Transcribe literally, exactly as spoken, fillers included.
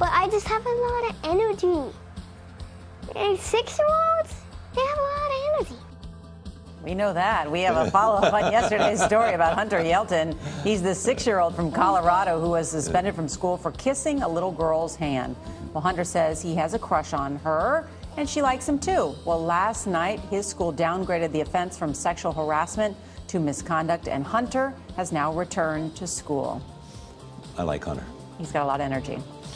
but I just have a lot of energy. And six-year-olds, they have a lot of energy. We know that. We have a follow-up on yesterday's story about Hunter Yelton. He's the six-year-old from Colorado who was suspended from school for kissing a little girl's hand. Well, Hunter says he has a crush on her, and she likes him too. Well, last night, his school downgraded the offense from sexual harassment to misconduct, and Hunter has now returned to school. I like Hunter. He's got a lot of energy.